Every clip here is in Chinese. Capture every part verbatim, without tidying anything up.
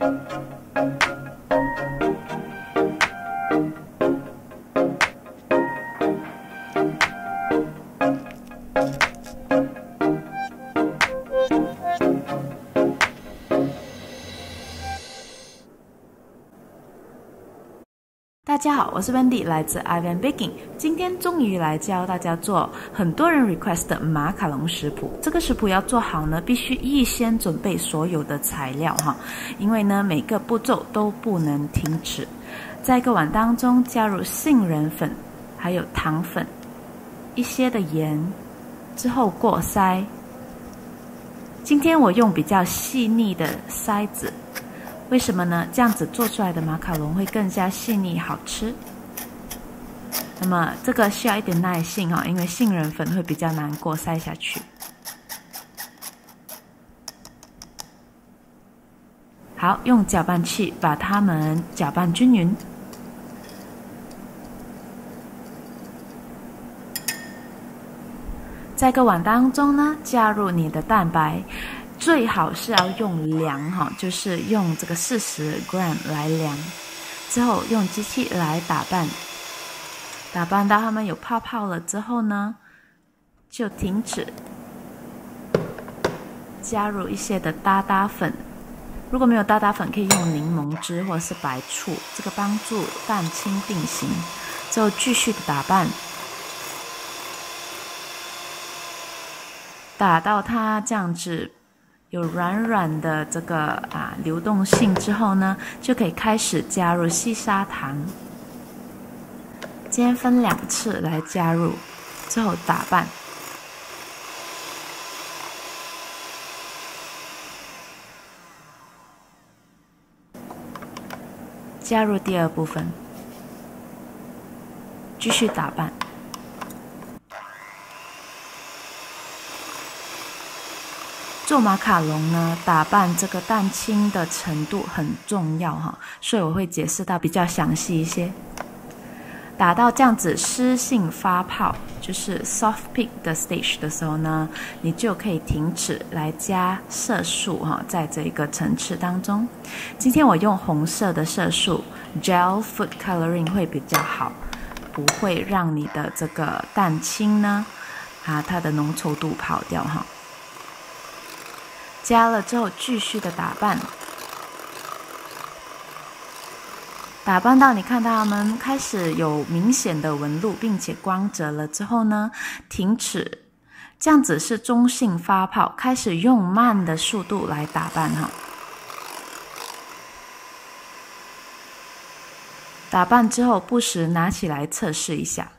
大家好，我是 Wendy， 来自 Ivan Baking。今天终于来教大家做很多人 request 的马卡龙食谱。这个食谱要做好呢，必须预先准备所有的材料哈，因为呢每个步骤都不能停止。在一个碗当中加入杏仁粉，还有糖粉，一些的盐，之后过筛。今天我用比较细腻的筛子。为什么呢？这样子做出来的马卡龙会更加细腻好吃。那么这个需要一点耐性哈，因为杏仁粉会比较难过筛下去。好，用搅拌器把它们搅拌均匀。在一个碗当中呢，加入你的蛋白。最好是要用量哈，就是用这个四十 gram 来量，之后用机器来打拌，打拌到它们有泡泡了之后呢，就停止，加入一些的搭搭粉，如果没有搭搭粉，可以用柠檬汁或者是白醋，这个帮助蛋清定型，之后继续的打拌，打到它这样子。有软软的这个啊流动性之后呢，就可以开始加入细砂糖。今天分两次来加入，之后打拌。加入第二部分，继续打拌。做马卡龙呢，打拌这个蛋清的程度很重要哈，所以我会解释到比较详细一些。打到这样子湿性发泡，就是 soft peak 的 stage 的时候呢，你就可以停止来加色素哈，在这个层次当中。今天我用红色的色素 gel food coloring 会比较好，不会让你的这个蛋清呢，啊，它的浓稠度跑掉哈。加了之后，继续的打拌，打拌到你看到它们开始有明显的纹路，并且光泽了之后呢，停止。这样子是中性发泡，开始用慢的速度来打拌哈。打拌之后，不时拿起来测试一下。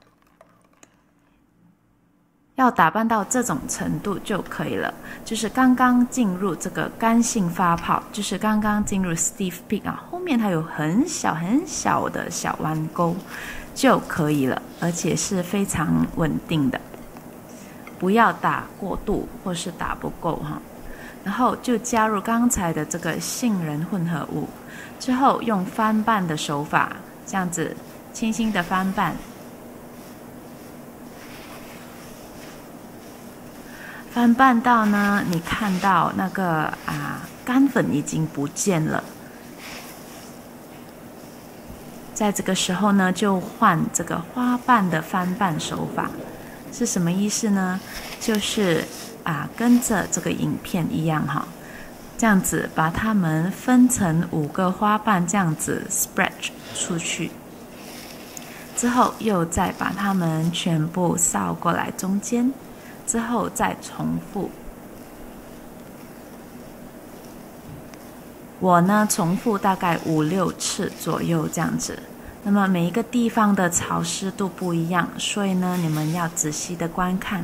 要打拌到这种程度就可以了，就是刚刚进入这个干性发泡，就是刚刚进入 stiff peak 啊，后面它有很小很小的小弯钩就可以了，而且是非常稳定的，不要打过度或是打不够哈。然后就加入刚才的这个杏仁混合物，之后用翻拌的手法，这样子轻轻的翻拌。翻拌到呢，你看到那个啊干粉已经不见了，在这个时候呢，就换这个花瓣的翻拌手法，是什么意思呢？就是啊跟着这个影片一样哈，这样子把它们分成五个花瓣，这样子 spread 出去，之后又再把它们全部扫过来中间。之后再重复，我呢重复大概五六次左右这样子。那么每一个地方的潮湿度不一样，所以呢你们要仔细的观看。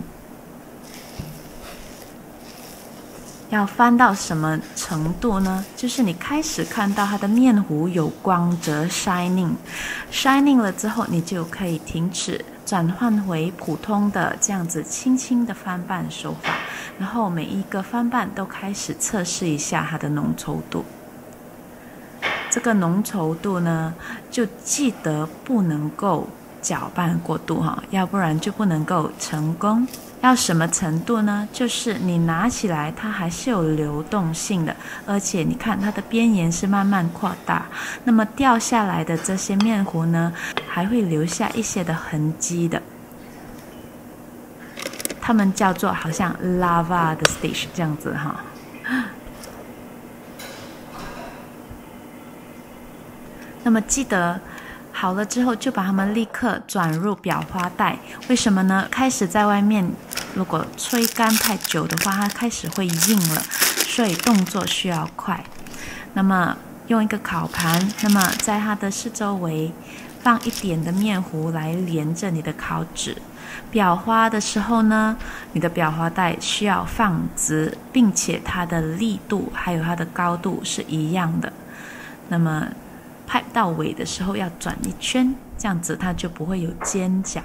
要翻到什么程度呢？就是你开始看到它的面糊有光泽 shining shining 了之后，你就可以停止，转换回普通的这样子轻轻的翻拌手法，然后每一个翻拌都开始测试一下它的浓稠度。这个浓稠度呢，就记得不能够搅拌过度哈，要不然就不能够成功。 要什么程度呢？就是你拿起来它还是有流动性的，而且你看它的边沿是慢慢扩大，那么掉下来的这些面糊呢，还会留下一些的痕迹的。它们叫做好像 lava 的 stage 这样子哈。那么记得好了之后就把它们立刻转入裱花袋，为什么呢？开始在外面如果吹干太久的话，它开始会硬了，所以动作需要快。那么用一个烤盘，那么在它的四周围放一点的面糊来连着你的烤纸。裱花的时候呢，你的裱花袋需要放直，并且它的力度还有它的高度是一样的。那么拍到尾的时候要转一圈，这样子它就不会有尖角。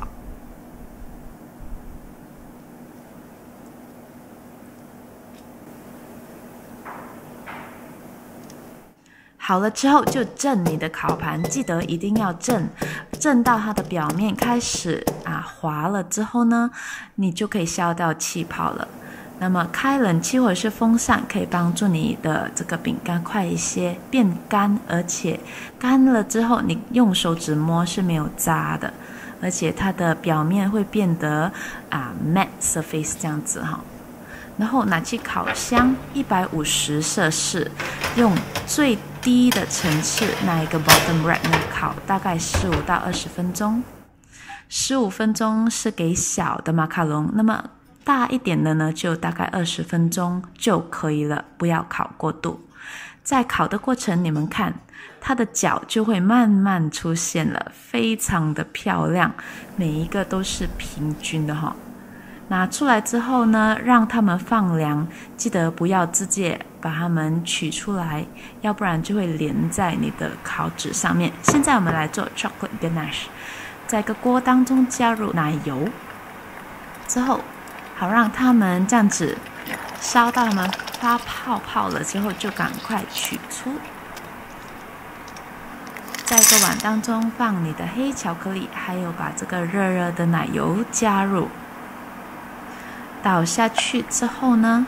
好了之后就震你的烤盘，记得一定要震，震到它的表面开始啊滑了之后呢，你就可以消掉气泡了。那么开冷气或者是风扇可以帮助你的这个饼干快一些变干，而且干了之后你用手指摸是没有渣的，而且它的表面会变得啊 matte surface 这样子哈。然后拿去烤箱一百五十摄氏，用最低的层次那一个 bottom rack 呢烤大概十五到二十分钟。十五分钟是给小的马卡龙，那么大一点的呢就大概二十分钟就可以了，不要烤过度。在烤的过程你们看它的角就会慢慢出现了，非常的漂亮，每一个都是平均的哈。拿出来之后呢，让它们放凉，记得不要直接把它们取出来，要不然就会连在你的烤纸上面。现在我们来做 chocolate ganache， 在一个锅当中加入奶油，之后好让它们这样子烧到它们发泡泡了之后，就赶快取出。在一个碗当中放你的黑巧克力，还有把这个热热的奶油加入。倒下去之后呢，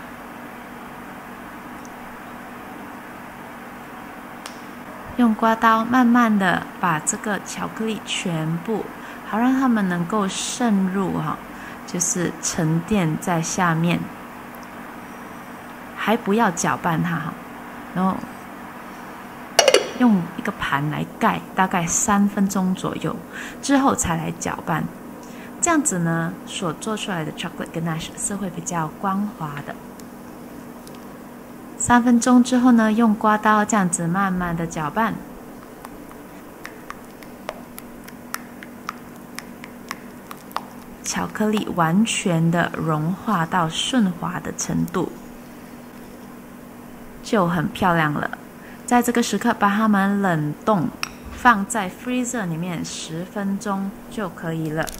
用刮刀慢慢的把这个巧克力全部，好让它们能够渗入哈，就是沉淀在下面，还不要搅拌它哈，然后用一个盘来盖，大概三分钟左右之后才来搅拌。这样子呢，所做出来的 chocolate ganache 是会比较光滑的。三分钟之后呢，用刮刀这样子慢慢的搅拌，巧克力完全的融化到顺滑的程度，就很漂亮了。在这个时刻把它们冷冻，放在 freezer 里面十分钟就可以了。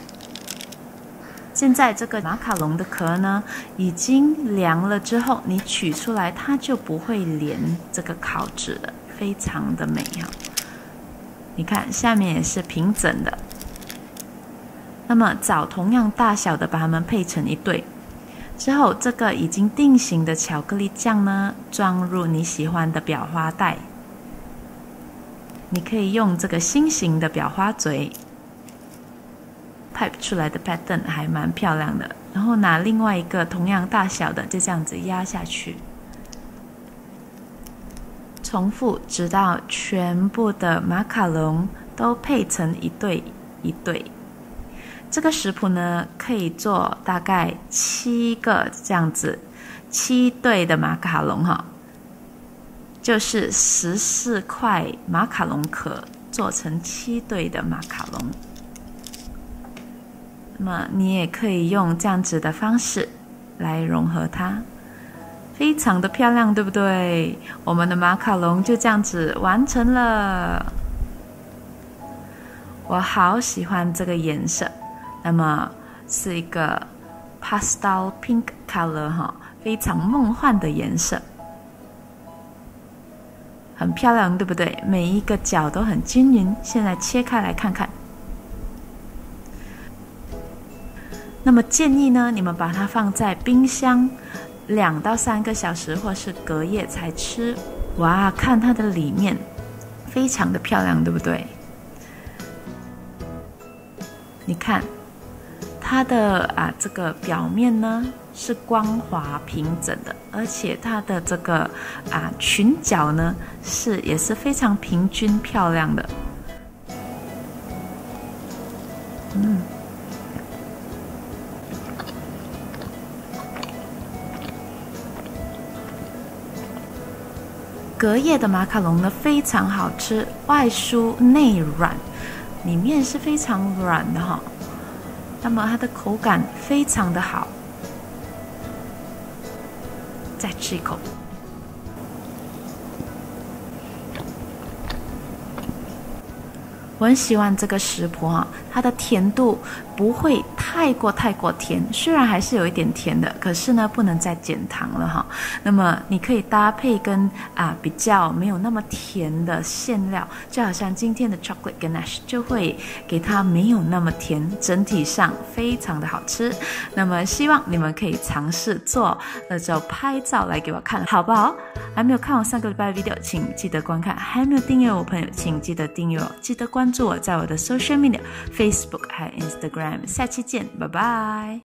现在这个马卡龙的壳呢已经凉了之后，你取出来它就不会连这个烤纸了，非常的美哈。你看下面也是平整的。那么找同样大小的把它们配成一对，之后这个已经定型的巧克力酱呢装入你喜欢的裱花袋，你可以用这个心形的裱花嘴pipe 出来的 pattern 还蛮漂亮的，然后拿另外一个同样大小的就这样子压下去，重复直到全部的马卡龙都配成一对一对。这个食谱呢可以做大概七个这样子，七对的马卡龙哈，就是十四块马卡龙壳做成七对的马卡龙。那么你也可以用这样子的方式来融合它，非常的漂亮，对不对？我们的马卡龙就这样子完成了。我好喜欢这个颜色，那么是一个 pastel pink color 哈，非常梦幻的颜色，很漂亮，对不对？每一个角都很均匀。现在切开来看看。 那么建议呢，你们把它放在冰箱两到三个小时，或是隔夜才吃。哇，看它的里面非常的漂亮，对不对？你看它的啊这个表面呢是光滑平整的，而且它的这个啊裙角呢是也是非常平均漂亮的。嗯。隔夜的马卡龙呢非常好吃，外酥内软，里面是非常软的哈。那么它的口感非常的好。再吃一口。我很喜欢这个食谱哈，它的甜度不会太过太过甜，虽然还是有一点甜的，可是呢不能再减糖了哈。那么你可以搭配跟啊比较没有那么甜的馅料，就好像今天的 chocolate ganache 就会给它没有那么甜，整体上非常的好吃。那么希望你们可以尝试做了之后拍照来给我看，好不好？还没有看我上个礼拜的 video， 请记得观看；还没有订阅我朋友，请记得订阅我，记得关注我在我的 social media Facebook 还有 Instagram。下期见，拜拜。